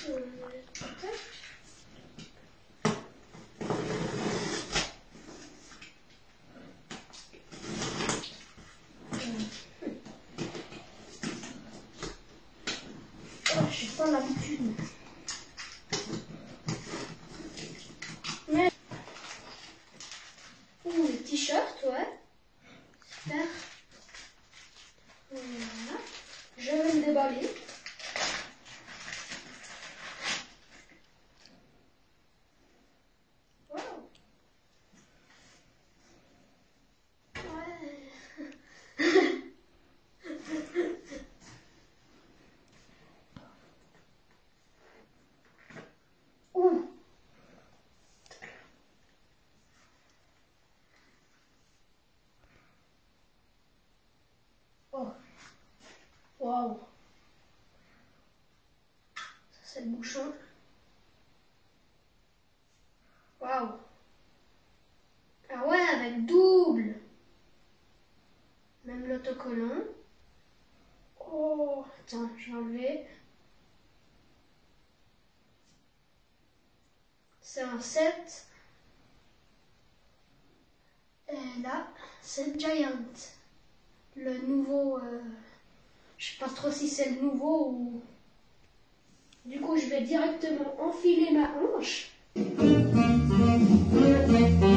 J'ai pas l'habitude. Mais... Ouh, les t-shirts, ouais. Super. Voilà. Je vais le déballer. Wow. Ouais. Ouh. Oh. Waouh. Ça c'est le bouchon. Waouh. Ah ouais, avec double. Même l'autocollant. Oh, attends, je vais enlever. C'est un 7. Et là, c'est Giant. Le nouveau... je sais pas trop si c'est le nouveau ou... Du coup, je vais directement enfiler ma hanche.